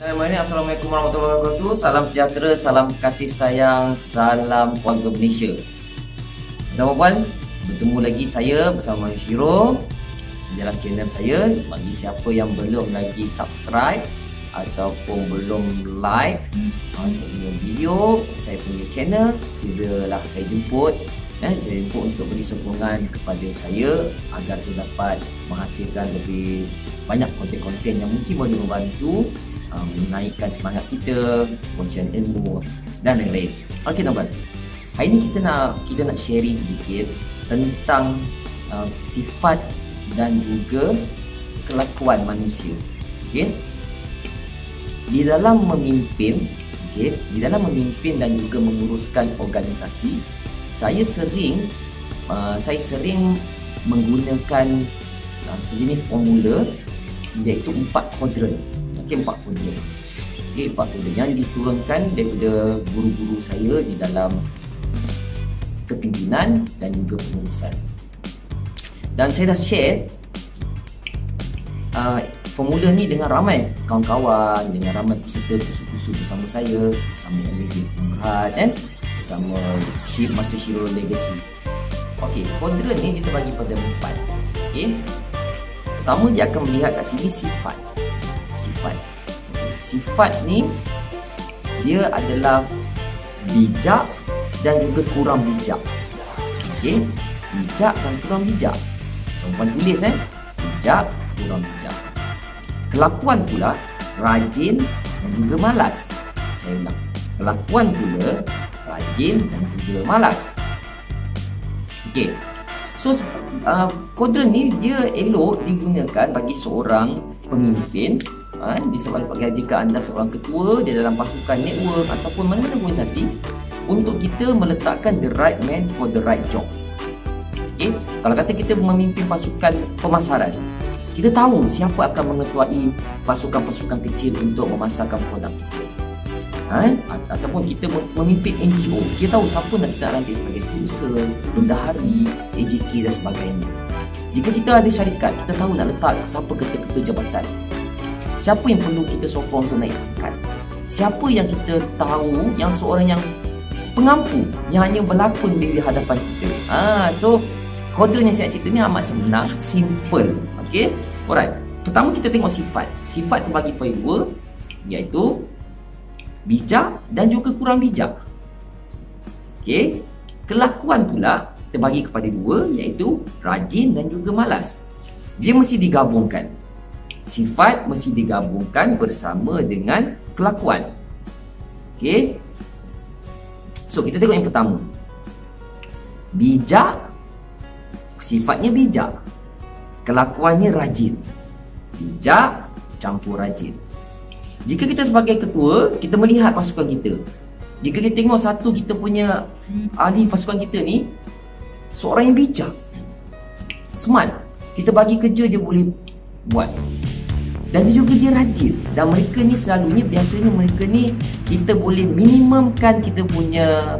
Assalamualaikum warahmatullahi wabarakatuh. Salam sejahtera, salam kasih sayang, salam keluarga Malaysia. Tuan-tuan, bertemu lagi saya bersama Shiro dalam channel saya. Bagi siapa yang belum lagi subscribe ataupun belum like saya punya video, saya punya channel, silalah saya jemput. Saya jemput untuk beri sokongan kepada saya agar saya dapat menghasilkan lebih banyak konten-konten yang mungkin boleh membantu menaikkan semangat kita, kongsian ilmu dan lain-lain. Okey tuan-tuan, hari ini kita nak sharing sedikit tentang sifat dan juga kelakuan manusia. Okey, di dalam memimpin, dan juga menguruskan organisasi, saya sering menggunakan sejenis formula iaitu 4 kuadran. Empat kuadran. Empat kuadran yang diturunkan daripada guru-guru saya di dalam kepimpinan dan juga pengurusan. Dan saya dah share formula ni dengan ramai kawan-kawan, dengan ramai peserta kursus bersama saya, bersama Business Berhad, bersama Master Shiro Legacy. Okey, kuadran ni kita bagi pada 4. Okey. Pertama, dia akan melihat kat sini sifat. Sifat ni dia adalah bijak dan juga kurang bijak. Okey, bijak dan kurang bijak. Tuan-tuan tulis bijak, kurang bijak. Kelakuan pula rajin dan juga malas. Saya ulang. Kelakuan pula rajin dan juga malas. Okey. So kuadran ni dia elok digunakan bagi seorang pemimpin. Sebagai jika anda seorang ketua di dalam pasukan network ataupun mana-mana organisasi, untuk kita meletakkan the right man for the right job. Okay? Kalau kata kita memimpin pasukan pemasaran, kita tahu siapa akan mengetuai pasukan-pasukan kecil untuk memasarkan produk kita. Ataupun kita memimpin NGO, kita tahu siapa nak kita ranting sebagai setiausaha, bendahari, AJK dan sebagainya. Jika kita ada syarikat, kita tahu nak letak siapa ketua-ketua jabatan. Siapa yang perlu kita sokong untuk naik pangkat? Siapa yang kita tahu yang seorang yang pengampu, yang hanya berlakon di hadapan kita? So kuadran yang saya cerita ni amat senang, simple. Okey, alright. Pertama kita tengok sifat. Sifat terbagi pada 2, iaitu bijak dan juga kurang bijak. Okey, kelakuan pula terbagi kepada 2, iaitu rajin dan juga malas. Dia mesti digabungkan. Sifat mesti digabungkan bersama dengan kelakuan. Okey. So kita tengok yang pertama. Bijak, sifatnya bijak, kelakuannya rajin. Bijak campur rajin. Jika kita sebagai ketua, kita melihat pasukan kita. Jika kita tengok satu kita punya ahli pasukan kita ni seorang yang bijak, smart, kita bagi kerja dia boleh buat. Dan juga dia rajin. Dan mereka ni selalunya, biasanya mereka ni kita boleh minimumkan kita punya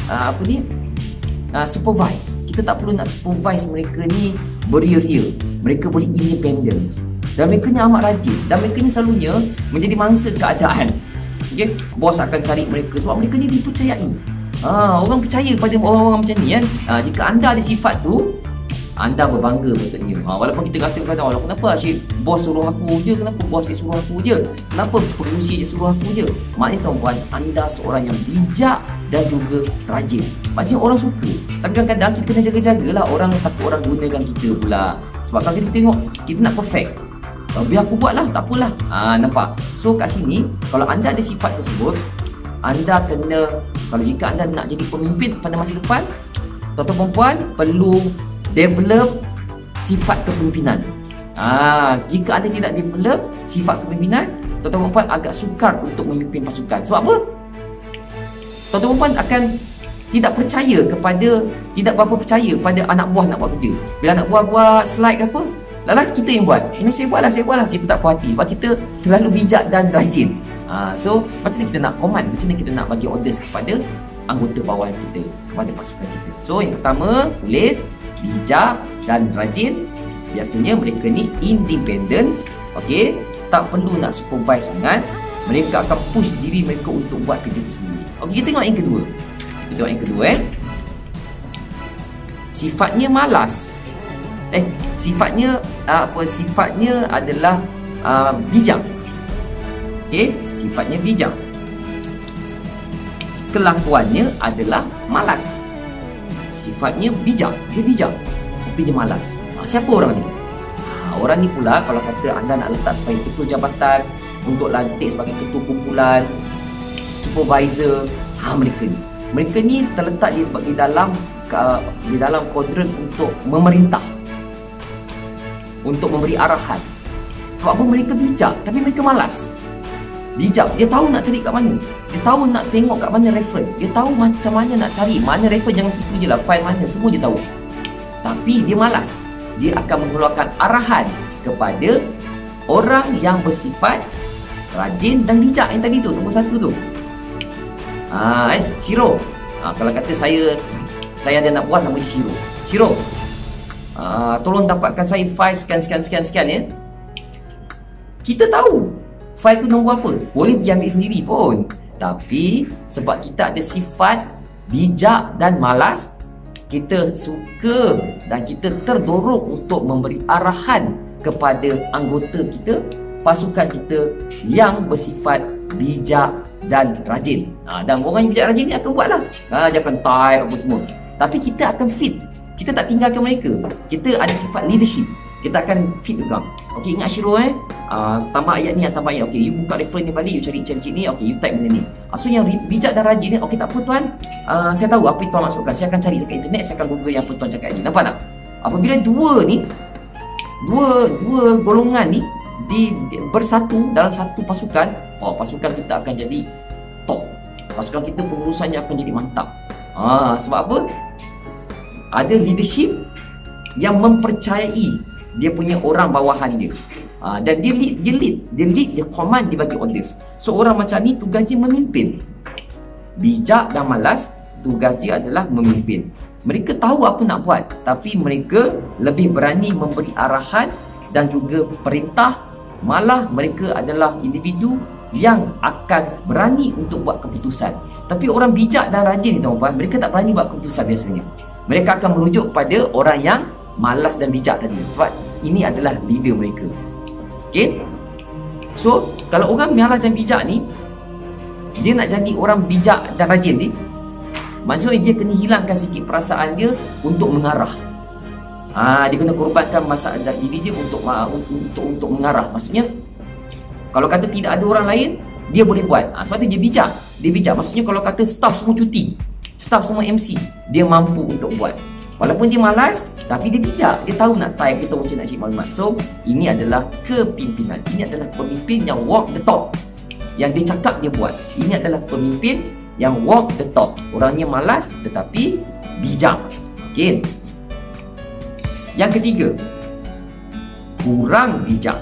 supervise. Kita tak perlu nak supervise mereka ni beria-ria. Mereka boleh independent. Dan mereka ni amat rajin. Dan mereka ni selalunya menjadi mangsa keadaan. Okay? Bos akan cari mereka sebab mereka ni dipercayai. Orang percaya pada orang-orang macam ni kan. Jika anda ada sifat tu, anda berbangga betulnya. Walaupun kita rasa kadang, kenapa asyik bos suruh aku je, kenapa bos asyik suruh aku je, kenapa pengurusi asyik suruh aku je. Maknanya tuan-tuan, anda seorang yang bijak dan juga rajin. Maksudnya orang suka. Tapi kadang-kadang kita kena jaga-jagalah orang takut orang gunakan kita pula. Sebab kalau kita tengok, kita nak perfect. Biar aku buat lah, tak apalah. Nampak? So kat sini, kalau anda ada sifat tersebut, anda kena, kalau jika anda nak jadi pemimpin pada masa depan, tuan-tuan perempuan perlu develop sifat kepimpinan. Jika anda tidak develop sifat kepimpinan, tuan-tuan perempuan agak sukar untuk memimpin pasukan. Sebab apa? Tuan-tuan perempuan akan tidak berapa percaya pada anak buah nak buat kerja. Bila anak buah buat slide ke apa, lalah kita yang buat. Ini saya buatlah. Kita tak puas hati sebab kita terlalu bijak dan rajin. So macam mana kita nak command, macam mana kita nak bagi orders kepada anggota bawahan kita, kepada pasukan kita. So yang pertama, tulis bijak dan rajin. Biasanya mereka ni independent. Okey, tak perlu nak supervise sangat. Mereka akan push diri mereka untuk buat kerja tu sendiri. Okey, kita tengok yang kedua. Kita tengok yang kedua sifatnya malas. Sifatnya adalah bijak. Okey, sifatnya bijak. Kelakuannya adalah malas. Sifatnya bijak, dia bijak tapi dia malas. Siapa orang ni? Orang ni pula kalau kata anda nak letak sebagai ketua jabatan, untuk lantik sebagai ketua kumpulan, supervisor, mereka ni terletak di dalam kuadran untuk memerintah, untuk memberi arahan. Sebab apa? Mereka bijak tapi mereka malas. Bijak, dia tahu nak cari kat mana, dia tahu nak tengok kat mana reference, dia tahu macam mana nak cari, mana reference, jangan tipu je lah, file mana, semua dia tahu. Tapi dia malas. Dia akan mengeluarkan arahan kepada orang yang bersifat rajin dan bijak yang tadi tu, nombor 1 tu. Shiro. Kalau kata saya ada nak buat nama dia Shiro. Shiro, tolong dapatkan saya file sekian ya. Kita tahu file tu nombor apa, boleh pergi ambil sendiri pun. Tapi sebab kita ada sifat bijak dan malas, kita suka dan kita terdorong untuk memberi arahan kepada anggota kita, pasukan kita yang bersifat bijak dan rajin. Dan orang yang bijak rajin ni akan buatlah. Dia akan type apa semua. Tapi kita akan fit. Kita tak tinggalkan mereka. Kita ada sifat leadership. Kita akan fit juga. Okey, ingat Shiro tambah ayat ni, tambah ayat. Okey, you buka reference ni balik, you cari sini. Okey, you type benda ni. So yang bijak dan rajin ni, okey tak apa tuan, saya tahu apa yang tuan maksudkan. Saya akan cari dekat internet, saya akan google yang apa tuan cakap ni. Nampak tak? Apabila dua golongan ni bersatu dalam satu pasukan, pasukan kita akan jadi top. Pasukan kita pengurusannya akan jadi mantap. Sebab apa? Ada leadership yang mempercayai dia punya orang bawahan dia. Dan dia lead, dia command, dia bagi orders. So orang macam ni tugas dia memimpin. Bijak dan malas, tugas dia adalah memimpin. Mereka tahu apa nak buat, tapi mereka lebih berani memberi arahan dan juga perintah. Malah mereka adalah individu yang akan berani untuk buat keputusan. Tapi orang bijak dan rajin ni tuan-tuan, mereka tak berani buat keputusan biasanya. Mereka akan merujuk kepada orang yang malas dan bijak tadi, sebab ini adalah leader mereka. Okay? So kalau orang malas dan bijak ni, dia nak jadi orang bijak dan rajin ni, maksudnya dia kena hilangkan sikit perasaan dia untuk mengarah. Dia kena korbankan masalah diri dia untuk mengarah. Maksudnya kalau kata tidak ada orang lain, dia boleh buat. Sebab tu dia bijak. Maksudnya kalau kata staff semua cuti, staff semua MC, dia mampu untuk buat. Walaupun dia malas, tapi dia bijak. Dia tahu nak type, dia tahu macam nak cari maklumat. So ini adalah kepimpinan. Ini adalah pemimpin yang walk the talk. Yang dia cakap dia buat. Ini adalah pemimpin yang walk the talk. Orangnya malas tetapi bijak. Okay. Yang ketiga, kurang bijak.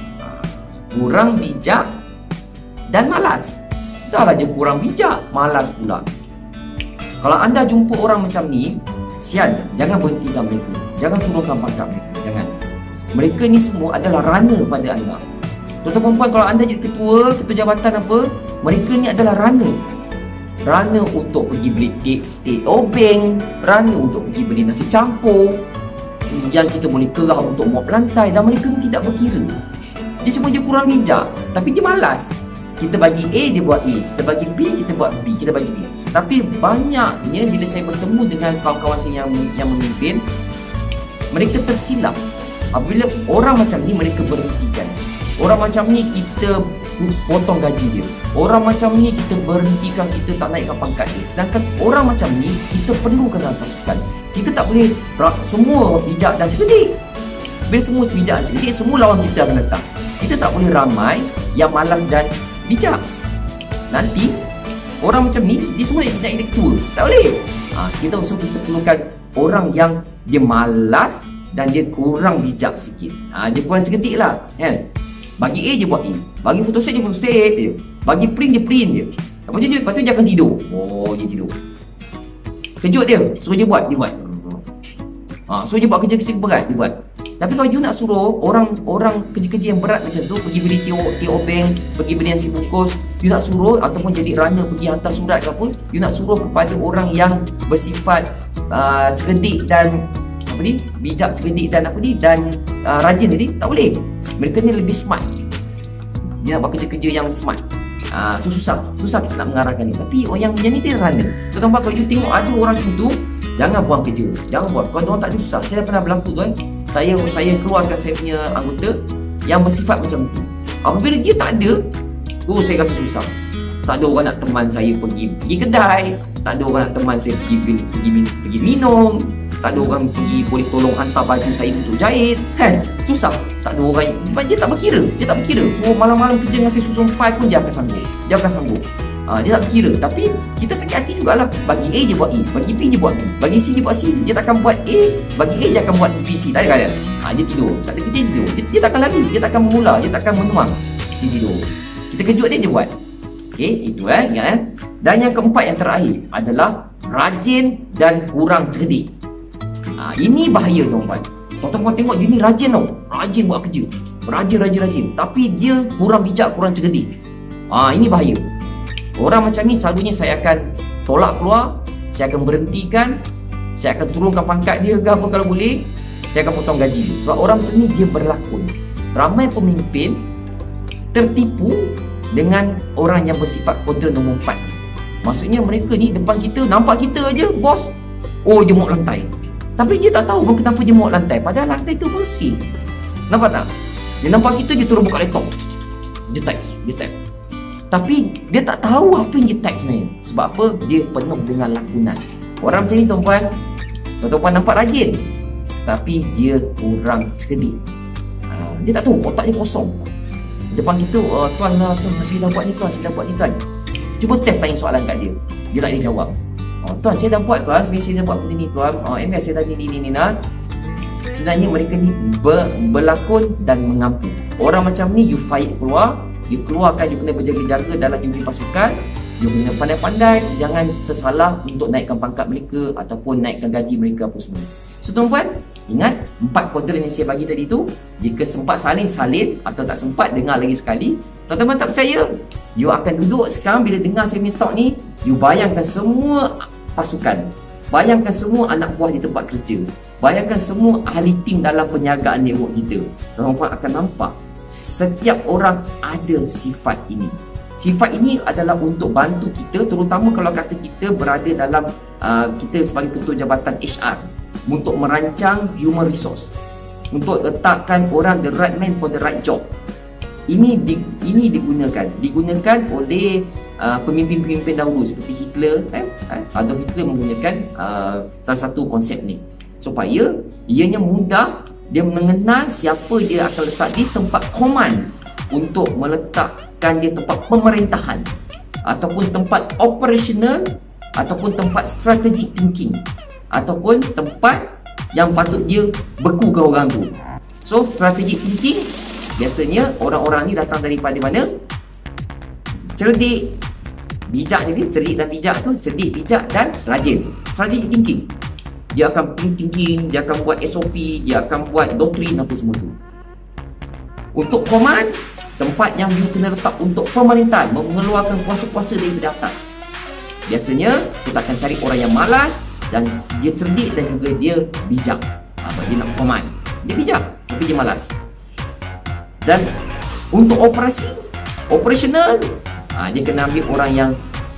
Kurang bijak dan malas. Dah lah dia kurang bijak, malas pula. Kalau anda jumpa orang macam ni, sian, jangan berhentikan mereka. Jangan turunkan pangkat mereka. Jangan. Mereka ni semua adalah runner pada anda. Tuan-tuan perempuan, kalau anda jadi ketua jabatan apa, mereka ni adalah runner. Runner untuk pergi beli teh obeng, runner untuk pergi beli nasi campur, yang kita boleh kelah untuk mop lantai. Dan mereka ni tidak berkira. Dia cuma dia kurang bijak, tapi dia malas. Kita bagi A, dia buat A. Kita bagi B, kita buat B. Kita bagi B. Tapi banyaknya bila saya bertemu dengan kawan-kawan saya yang memimpin, mereka tersilap. Apabila orang macam ni mereka berhentikan. Orang macam ni kita potong gaji dia. Orang macam ni kita berhentikan, kita tak naikkan pangkat dia. Sedangkan orang macam ni kita perlukan dalam pasukan. Kita tak boleh semua bijak dan cerdik. Bila semua bijak dan cerdik, semua lawan kita akan datang. Kita tak boleh ramai yang malas dan bijak. Nanti orang macam ni dia semua nak jadi ketua. Tak boleh. Kita perlukan orang yang dia malas dan dia kurang bijak sikit. Dia kurang cerdik lah, kan? Bagi A dia buat A, bagi photostat dia photostat je, bagi print dia print je. Lepas tu dia akan tidur. Dia tidur. Kejut dia, suruh dia buat, dia buat. Suruh dia buat kerja berat, dia buat. Tapi kalau you nak suruh orang kerja-kerja yang berat macam tu, pergi beli TO bank, pergi beli nasi bungkus, you nak suruh ataupun jadi runner pergi hantar surat ke apa, you nak suruh kepada orang yang bersifat cerdik dan bijak, cerdik dan rajin tadi, tak boleh. Mereka ni lebih smart. Dia nak buat kerja-kerja yang smart. Susah kita nak mengarahkan ni. Tapi orang yang macam ni dia runner. So tuan-tuan, kalau you tengok ada orang macam tu, jangan buang kerja. Jangan buat. Kalau orang tak ada susah. Saya dah pernah berlaku tuan. Saya keluarkan saya punya anggota yang bersifat macam tu. Apabila dia tak ada, saya rasa susah. Tak ada orang nak teman saya pergi kedai, tak ada orang nak teman saya pergi minum, tak ada orang boleh tolong hantar baju saya untuk jahit, kan? Susah. Tak ada orang, dia tak berkira. So malam-malam kerja dengan saya susun file pun dia akan sanggup. Dia tak berkira. Tapi kita sakit hati jugalah. Bagi A dia buat E, bagi B dia buat B, bagi C dia buat C. Dia takkan buat A, bagi A dia akan buat B, C. Tak ada kan? Dia tidur. Tak ada kerja, dia tidur. Dia takkan lari, dia takkan mengular, dia takkan menuang. Dia tidur. Kita kejut dia buat. Itu ingat. Dan yang keempat, yang terakhir adalah rajin dan kurang cerdik. Ini bahaya tuan-tuan. Tuan-tuan tengok dia ni rajin tau. Rajin buat kerja. Rajin. Tapi dia kurang bijak, kurang cerdik. Ini bahaya. Orang macam ni selalunya saya akan tolak keluar, saya akan berhentikan, saya akan turunkan pangkat dia ke apa kalau boleh, saya akan potong gaji dia. Sebab orang macam ni dia berlakon. Ramai pemimpin tertipu dengan orang yang bersifat kontra nombor 4. Maksudnya mereka ni depan kita, nampak kita aja bos, jemuk lantai. Tapi dia tak tahu pun kenapa jemuk lantai, padahal lantai tu bersih. Nampak tak? Dia nampak kita, dia turun buka laptop, dia type. Tapi dia tak tahu apa yang dia type sebenarnya. Sebab apa? Dia penuh dengan lakonan. Orang macam ni tuan-tuan nampak rajin, tapi dia kurang cerdik. Dia tak tahu, otak dia kosong. Depan kita, tuan saya dah buat ni tuan. Cuba test tanya soalan kat dia. Dia tak boleh jawab. Tuan saya dah buat tuan, saya dah buat benda ni tuan. MS saya dah ni. Sebenarnya mereka ni berlakon dan mengampu. Orang macam ni you fight keluar. You keluarkan, you kena berjaga-jaga dalam unit pasukan. You kena pandai-pandai. Jangan sesalah untuk naikkan pangkat mereka ataupun naikkan gaji mereka apa semua. So tuan-tuan, ingat 4 kuadran yang saya bagi tadi tu. Jika sempat salin atau tak sempat, dengar lagi sekali. Tuan-tuan tak percaya, you akan duduk sekarang bila dengar saya punya talk ni, you bayangkan semua pasukan, bayangkan semua anak buah di tempat kerja, bayangkan semua ahli tim dalam penjagaan network kita. Tuan-tuan akan nampak setiap orang ada sifat ini. Sifat ini adalah untuk bantu kita, terutama kalau kata kita berada dalam kita sebagai ketua jabatan HR, untuk merancang human resource, untuk letakkan orang the right man for the right job. Ini digunakan oleh pemimpin-pemimpin dahulu seperti Hitler. Adolf Hitler menggunakan salah satu konsep ni supaya ianya mudah dia mengenal siapa dia akan letak di tempat command untuk meletakkan dia tempat pemerintahan ataupun tempat operational ataupun tempat strategic thinking ataupun tempat yang patut dia bekukan orang tu. So strategic thinking biasanya orang-orang ni datang daripada mana? Cerdik, bijak ni, cerdik dan bijak tu, cerdik, bijak dan rajin. Strategic thinking, dia akan thinking, dia akan buat SOP, dia akan buat doktrin apa semua tu. Untuk command, tempat yang you kena letak untuk pemerintahan, mengeluarkan kuasa-kuasa daripada atas. Biasanya kita akan cari orang yang malas dan dia cerdik dan juga dia bijak. Dia nak command, dia bijak tapi dia malas. Dan untuk operational, dia kena ambil orang yang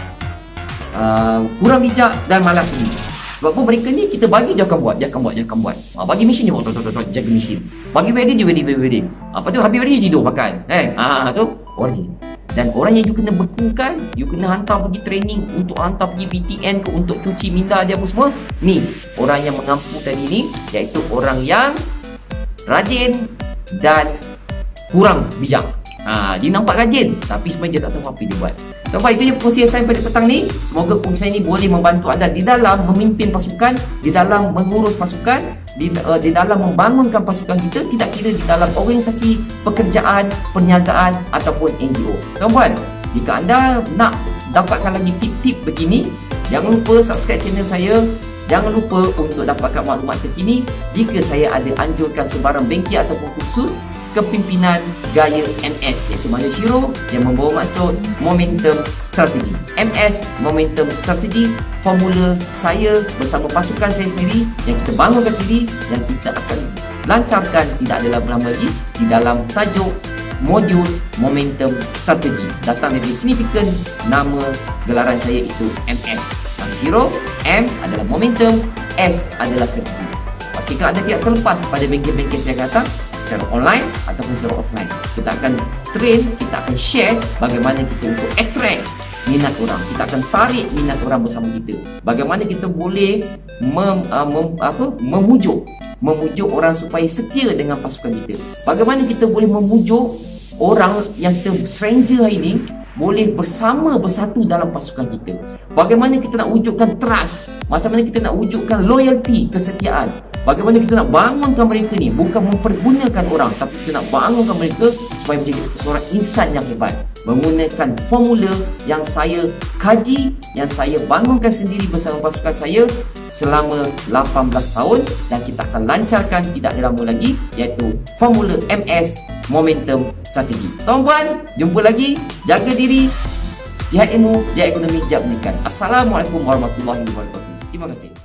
kurang bijak dan malas ni. Sebab apa mereka ni kita bagi dia akan buat. Bagi mesin dia buat, jaga mesin. Bagi wedding dia wedding. Lepas tu habis wedding dia tidur makan. So orang. Dan orang yang you kena bekukan, you kena hantar pergi training, untuk hantar pergi BTN ke, untuk cuci minda dia apa semua. Ni orang yang mengampu tadi ni, iaitu orang yang rajin dan kurang bijak. Dia nampak rajin tapi sebenarnya dia tak tahu apa dia buat. Sampai itu je perkongsian saya pada petang ni. Semoga perkongsian ini boleh membantu anda di dalam memimpin pasukan, di dalam mengurus pasukan, di dalam membangunkan pasukan kita, tidak kira di dalam organisasi pekerjaan, perniagaan ataupun NGO. Tuan-tuan, jika anda nak dapatkan lagi tip-tip begini, jangan lupa subscribe channel saya, Jangan lupa untuk dapatkan maklumat terkini jika saya ada anjurkan sebarang bengkel ataupun kursus kepimpinan gaya MS, iaitu mana Shiro yang membawa maksud momentum strategi. MS, momentum strategi, formula saya bersama pasukan saya sendiri yang kita bangunkan sendiri, yang kita akan lancarkan tidak ada lama lagi di dalam tajuk modul momentum strategi. Datang dari signifikan nama gelaran saya itu MS. Shiro, M adalah momentum, S adalah strategi. Pastikan anda tidak terlepas pada bengkel-bengkel saya kata secara online ataupun secara offline. Kita akan train, kita akan share bagaimana kita untuk attract minat orang. Kita akan tarik minat orang bersama kita. Bagaimana kita boleh memujuk orang supaya setia dengan pasukan kita. Bagaimana kita boleh memujuk orang yang kita stranger hari ini boleh bersatu dalam pasukan kita. Bagaimana kita nak wujudkan trust, macam mana kita nak wujudkan loyalty, kesetiaan. Bagaimana kita nak bangunkan mereka ni, bukan mempergunakan orang, tapi kita nak bangunkan mereka supaya menjadi seorang insan yang hebat. Menggunakan formula yang saya kaji, yang saya bangunkan sendiri bersama pasukan saya selama 18 tahun, dan kita akan lancarkan tidak lama lagi, iaitu formula MS, momentum strategi. Tuan-puan, jumpa lagi. Jaga diri, jihad ilmu, jihad ekonomi, jihad pendidikan. Assalamualaikum warahmatullahi wabarakatuh. Terima kasih.